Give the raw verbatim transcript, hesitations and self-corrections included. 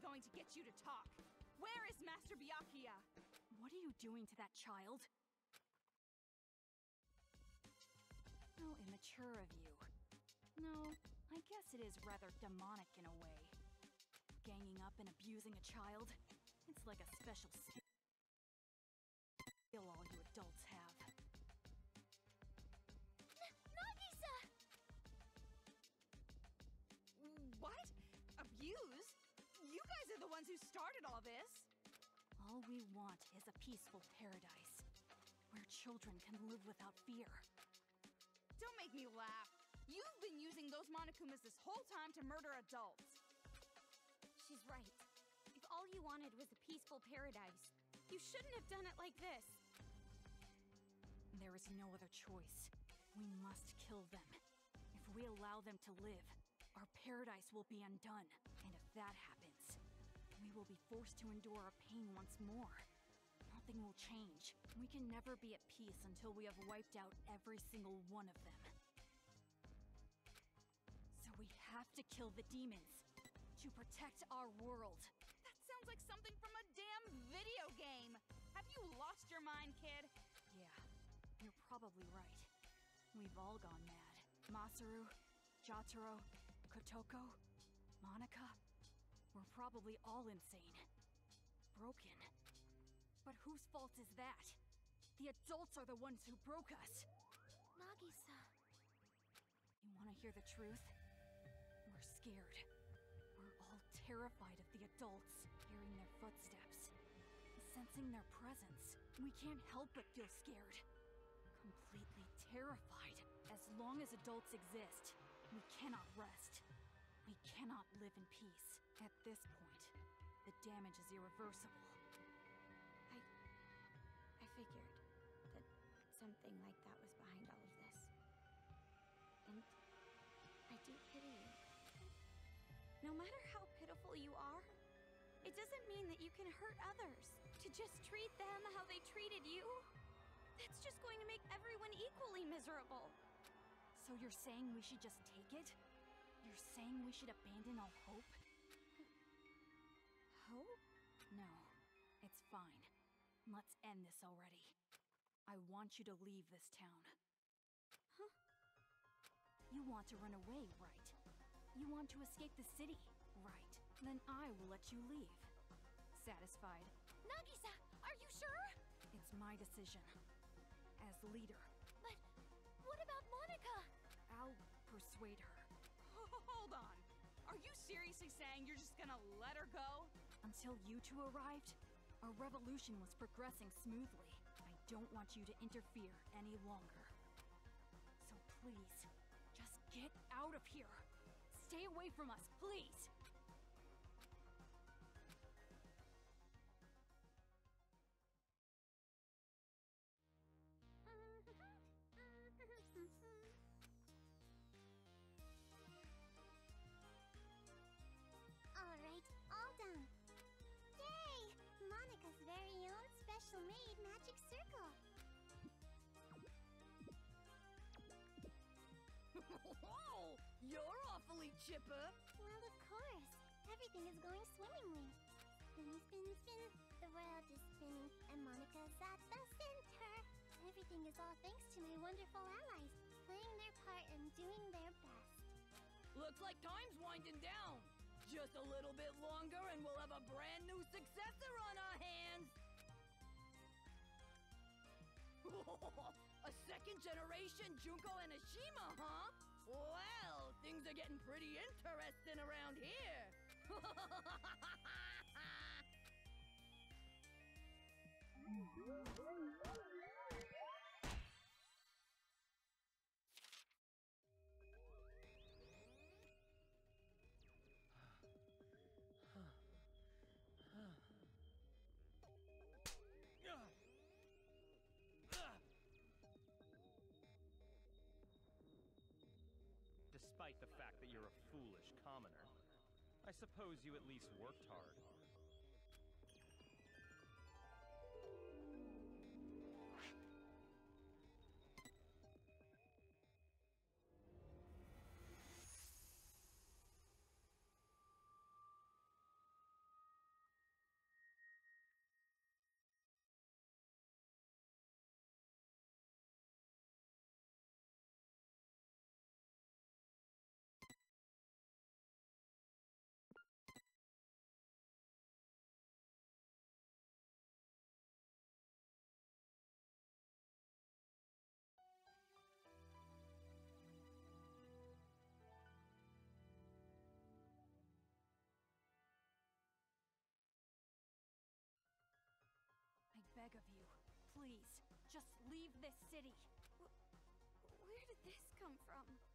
going to get you to talk. Where is Master Byakuya? What are you doing to that child? How immature of you. No, I guess it is rather demonic in a way. Ganging up and abusing a child. It's like a special skill all you adults have. Nagisa! What? Abuse? You guys are the ones who started all this. All we want is a peaceful paradise, where children can live without fear. Don't make me laugh. You've been using those Monokumas this whole time to murder adults. She's right. If all you wanted was a peaceful paradise, you shouldn't have done it like this. There is no other choice. We must kill them. If we allow them to live, our paradise will be undone. And if that happens, we will be forced to endure our pain once more. Nothing will change. We can never be at peace until we have wiped out every single one of them. So we have to kill the demons to protect our world. That sounds like something from a damn video game. Have you lost your mind, kid? Yeah, you're probably right. We've all gone mad. Masaru, Jotaro, Kotoko, Monica. We're probably all insane. Broken. But whose fault is that? The adults are the ones who broke us. Nagisa. You want to hear the truth? We're scared. We're all terrified of the adults, hearing their footsteps, sensing their presence. We can't help but feel scared. Completely terrified. As long as adults exist, we cannot rest. We cannot live in peace. At this point, the damage is irreversible. I... I figured that something like that was behind all of this. And I do pity you. No matter how pitiful you are, it doesn't mean that you can hurt others. To just treat them how they treated you, that's just going to make everyone equally miserable. So you're saying we should just take it? You're saying we should abandon all hope? Hope? No, it's fine. Let's end this already. I want you to leave this town. Huh? You want to run away, right? You want to escape the city, right? Then I will let you leave. Satisfied? Nagisa, are you sure? It's my decision. As leader. But what about Monica? I'll persuade her. Hold on. Are you seriously saying you're just gonna let her go? Until you two arrived, our revolution was progressing smoothly. I don't want you to interfere any longer. So please, just get out of here. Stay away from us, please. Alright, all done. Yay! Monica's very own special-made magic circle. Whoa! You're awfully chipper. Well, of course. Everything is going swimmingly. Spin, spin, spin. The world is spinning, and Monica's at the center. Everything is all thanks to my wonderful allies, playing their part and doing their best. Looks like time's winding down. Just a little bit longer and we'll have a brand new successor on our hands. A second generation Junko and Ashima, huh? Well, things are getting pretty interesting around here. Despite the fact that you're a foolish commoner, I suppose you at least worked hard. Please, just leave this city. Where did this come from?